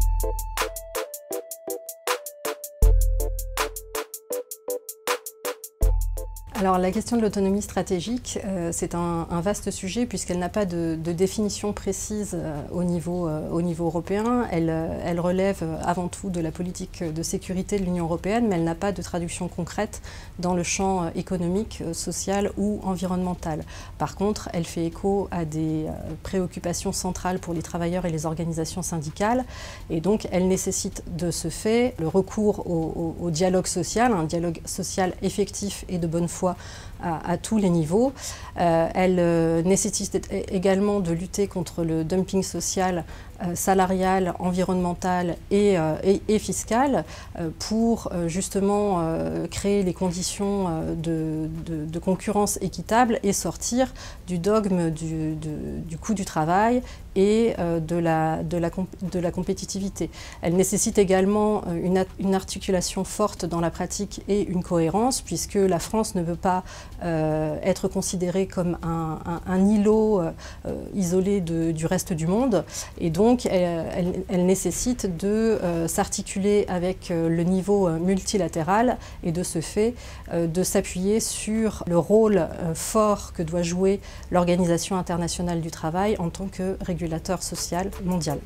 Alors la question de l'autonomie stratégique, c'est un vaste sujet puisqu'elle n'a pas de définition précise au niveau européen. Elle relève avant tout de la politique de sécurité de l'Union européenne, mais elle n'a pas de traduction concrète dans le champ économique, social ou environnemental. Par contre, elle fait écho à des préoccupations centrales pour les travailleurs et les organisations syndicales, et donc elle nécessite de ce fait le recours au dialogue social, un dialogue social effectif et de bonne foi à tous les niveaux. Elle nécessite également de lutter contre le dumping social, salarial, environnemental et fiscal pour justement créer les conditions de concurrence équitable et sortir du dogme du coût du travail et de la compétitivité. Elle nécessite également une articulation forte dans la pratique et une cohérence, puisque la France ne veut pas être considérée comme un îlot isolé du reste du monde, et donc elle nécessite de s'articuler avec le niveau multilatéral et de ce fait de s'appuyer sur le rôle fort que doit jouer l'Organisation internationale du travail en tant que régulateur social mondial.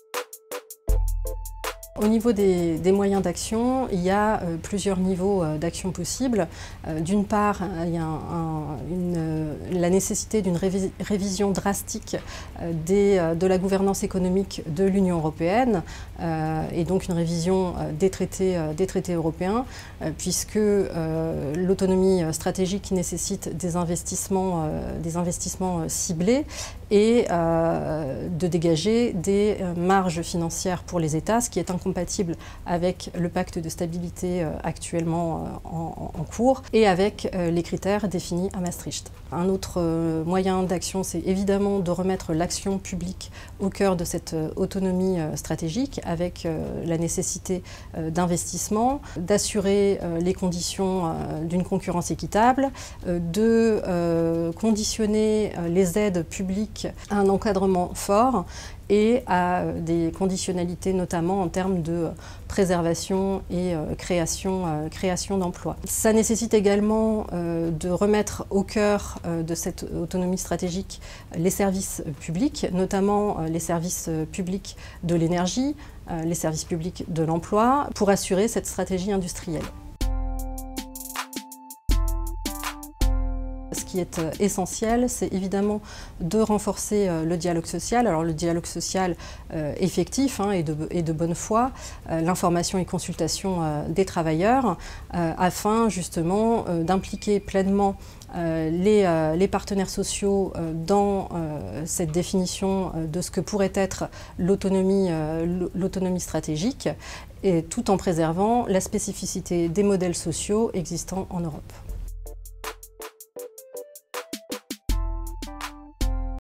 Au niveau des moyens d'action, il y a plusieurs niveaux d'action possibles. D'une part, il y a la nécessité d'une révision drastique de la gouvernance économique de l'Union européenne et donc une révision des traités européens, puisque l'autonomie stratégique nécessite des investissements ciblés et de dégager des marges financières pour les États, ce qui est incompatible avec le pacte de stabilité actuellement en cours et avec les critères définis à Maastricht. Un autre moyen d'action, c'est évidemment de remettre l'action publique au cœur de cette autonomie stratégique, avec la nécessité d'investissement, d'assurer les conditions d'une concurrence équitable, de conditionner les aides publiques à un encadrement fort et à des conditionnalités notamment en termes de préservation et création d'emplois. Ça nécessite également de remettre au cœur de cette autonomie stratégique les services publics, notamment les services publics de l'énergie, les services publics de l'emploi, pour assurer cette stratégie industrielle. Ce qui est essentiel, c'est évidemment de renforcer le dialogue social. Alors le dialogue social effectif et de bonne foi, l'information et consultation des travailleurs, afin justement d'impliquer pleinement les partenaires sociaux dans cette définition de ce que pourrait être l'autonomie stratégique, et tout en préservant la spécificité des modèles sociaux existants en Europe.